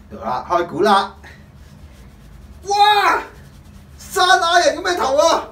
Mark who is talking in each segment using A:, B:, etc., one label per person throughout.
A: 好啦，開估啦！哇！山亞人咁嘅頭啊！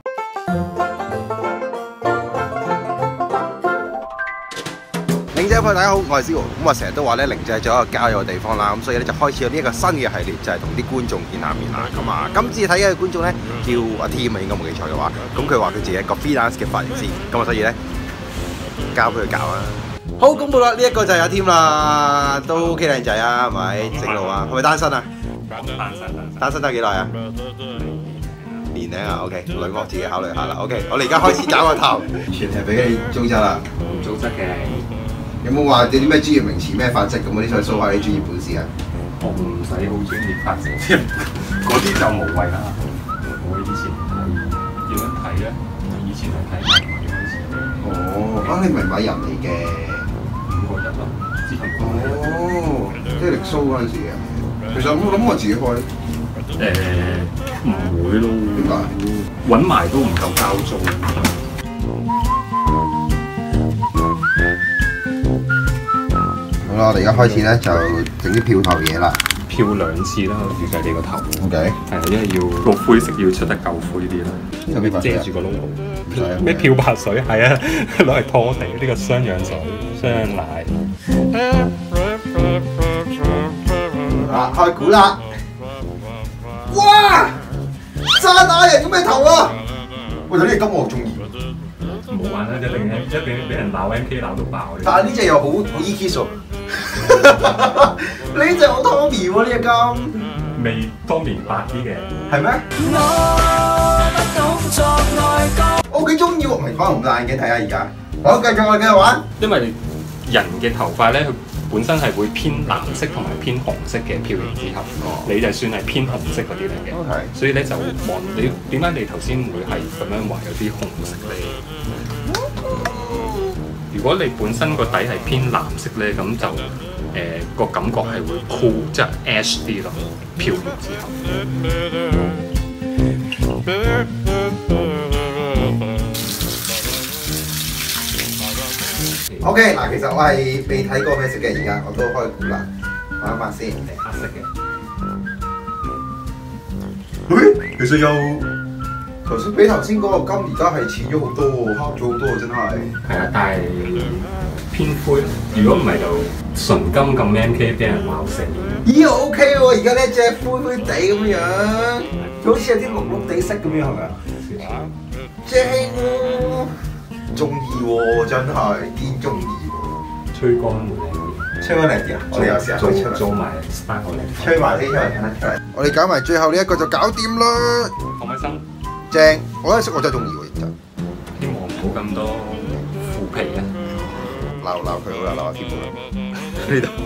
A: 靈仔朋友大家好，我係思豪。咁我成日都話咧，靈仔係做一個交友嘅地方啦，咁所以咧就開始有呢一個新嘅系列，就係同啲觀眾見下面啦。咁啊，今次睇嘅觀眾咧叫阿 Tim 啊，應該冇記錯嘅話，咁佢話佢自己係一個 freelance 嘅髮型師，咁啊所以咧交俾佢教啦。好，公佈啦，呢一個就係阿 Tim 啦，都 OK 靚仔啊，係咪？正路啊，係咪單身啊？單身得幾耐啊？年齡啊 ，OK， 女我自己考慮下啦。OK， 我哋而家開始搞個頭，全係俾你糟質啦。
B: 唔糟質嘅。
A: 有冇話啲咩專業名詞咩髮質咁嗰啲，再 show 下你專業本事啊？
B: 我唔使好專業髮型，嗰啲就無謂啦。我以前睇點樣睇咧？以前係睇藝人開始。
A: 哦，啊你唔係米人嚟嘅
B: 5個人咯，之前。
A: 哦，即係力 show 嗰陣時嘅。其實我諗我自己開。
B: 唔會咯。
A: 點解？
B: 揾埋都唔夠交租。
A: 好啦，我哋而家開始咧就整啲漂頭嘢啦。
B: 漂2次啦，預計你個頭。
A: OK。
B: 係啊，因為要個灰色要出得夠灰啲啦。
A: 有咩
B: 遮住個窿度。咩漂白水？係啊，攞嚟拖地。呢個雙氧水、雙氧奶。
A: 啊，開估啦！哇！山亞人咁嘅頭啊！喂，呢隻金我中意。
B: 冇玩啦，一定俾人鬧 MK 鬧到爆。
A: 但係呢隻又好 E-Kiss 喎。呢隻好 Tommy 喎，呢隻金。
B: 未 Tommy 白啲嘅。
A: 係咩？我幾中意喎，唔係可能咁爛嘅，睇下而家。好，繼續玩。因
B: 為人嘅頭髮咧，佢本身係會偏藍色同埋偏紅色嘅漂完之後，你就算係偏紅色嗰啲嚟嘅，所以咧就望你點解你頭先會係咁樣話有啲紅色咧？如果你本身個底係偏藍色咧，咁就個感覺係會酷，即係 ash 啲咯，漂完之後。
A: OK， 嗱，其實我係未睇過咩色嘅，而家我都開估啦，玩一玩先。
B: 黑色嘅。
A: 咦，其實又頭先比頭先嗰個金，而家係淺咗好多喎，黑咗好多喎，真係。
B: 係啊，但係偏灰。如果唔係就純金咁 MK 俾人鬧死。
A: 咦 ，OK 喎，而家呢隻灰灰地咁樣，好似有啲綠綠地色咁樣，係咪啊？正喎！中意喎，真係堅中意喎。吹乾會靚啲，吹乾靚啲啊！我哋有時候做埋 style 靚。吹埋先，吹埋。我哋搞埋最後呢一個就搞掂啦。
B: 開唔開心？
A: 正，我覺得色我真係中意喎，認真。
B: 希望冇咁多腐皮啊！
A: 鬧佢好啦，鬧下天好啦。呢度。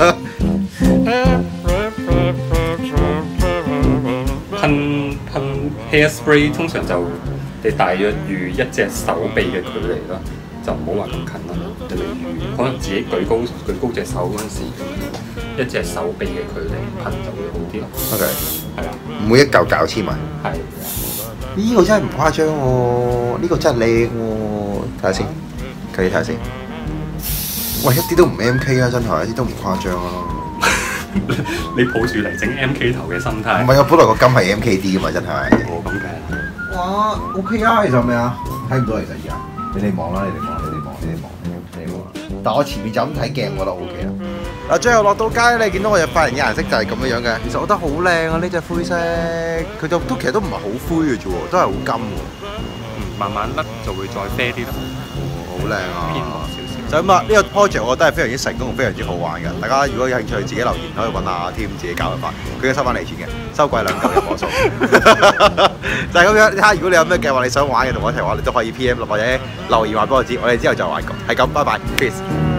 B: 噴 hairspray 通常就你大約預一隻手臂嘅距離咯，就唔好話咁近啦。你例如可能自己舉高隻手嗰陣時，一隻手臂嘅距離噴就會好啲咯。
A: OK，
B: 係啊，
A: 唔會一嚿搞黐埋。係。呢個真係唔誇張喎，呢個真係靚喎。睇下先，睇下先。喂，一啲都唔 MK 啊，真係一啲都唔誇張啊。
B: 你抱住嚟整 MK 頭嘅心態。
A: 唔係啊，本來個金係 MKD 噶嘛，真係。
B: 我咁嘅。
A: 哇 ，OK 啊，其實咩啊？睇唔到其實而家。你哋望啦，你哋望。但我前面就咁睇鏡，我覺得 OK 啦。嗱，最後落到街，你見到我隻髮型嘅顏色就係咁樣嘅。其實我覺得好靚啊，呢隻灰色，佢就其實都唔係好灰嘅啫喎，都係好金喎。
B: 慢慢甩就會再啡啲咯。
A: 好靚啊！
B: 偏黃少少。
A: 就咁啊！呢個 project 我覺得係非常之成功同非常之好玩嘅。大家如果有興趣，自己留言可以揾下阿 Tim 自己搞嘅法，佢都收翻你錢嘅，收貴2嚿入我數。就係咁樣。睇下如果你有咩計劃你想玩嘅，同我一齊玩，你都可以 PM 或者留言話俾我知。我哋之後就玩過，係咁，拜拜 ，peace。